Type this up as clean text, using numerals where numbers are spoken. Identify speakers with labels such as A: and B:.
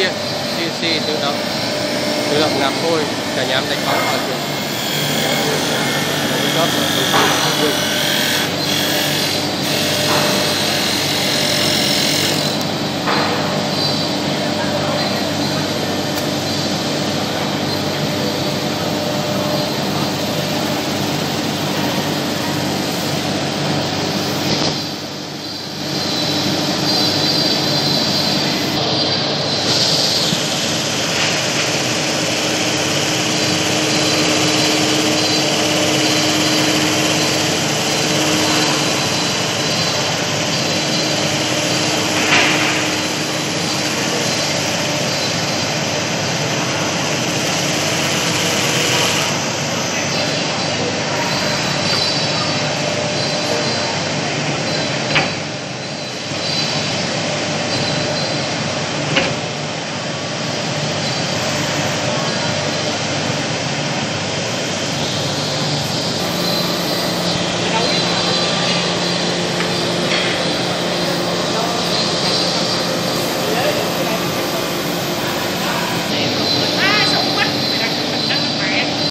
A: chiên, CNC tự động làm phôi, cả nhà em đánh bóng ở trường. Cấp